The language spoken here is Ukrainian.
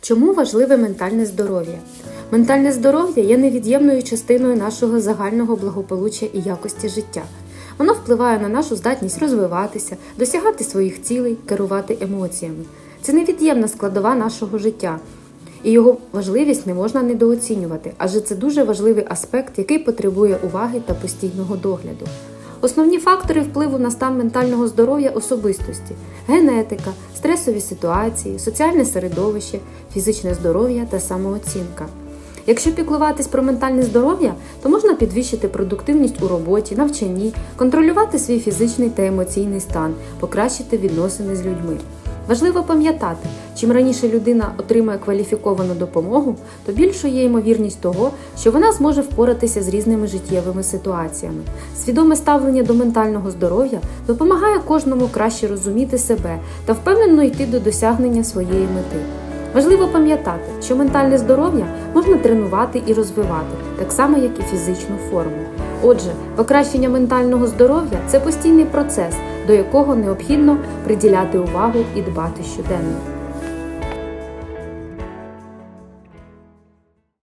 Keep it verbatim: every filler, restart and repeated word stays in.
Чому важливе ментальне здоров'я? Ментальне здоров'я є невід'ємною частиною нашого загального благополуччя і якості життя. Воно впливає на нашу здатність розвиватися, досягати своїх цілей, керувати емоціями. Це невід'ємна складова нашого життя. І його важливість не можна недооцінювати, адже це дуже важливий аспект, який потребує уваги та постійного догляду. Основні фактори впливу на стан ментального здоров'я особистості – генетика, стресові ситуації, соціальне середовище, фізичне здоров'я та самооцінка. Якщо піклуватись про ментальне здоров'я, то можна підвищити продуктивність у роботі, навчанні, контролювати свій фізичний та емоційний стан, покращити відносини з людьми. Важливо пам'ятати, чим раніше людина отримає кваліфіковану допомогу, то більшою є ймовірність того, що вона зможе впоратися з різними життєвими ситуаціями. Свідоме ставлення до ментального здоров'я допомагає кожному краще розуміти себе та впевнено йти до досягнення своєї мети. Важливо пам'ятати, що ментальне здоров'я можна тренувати і розвивати, так само, як і фізичну форму. Отже, покращення ментального здоров'я – це постійний процес, до якого необхідно приділяти увагу і дбати щоденно.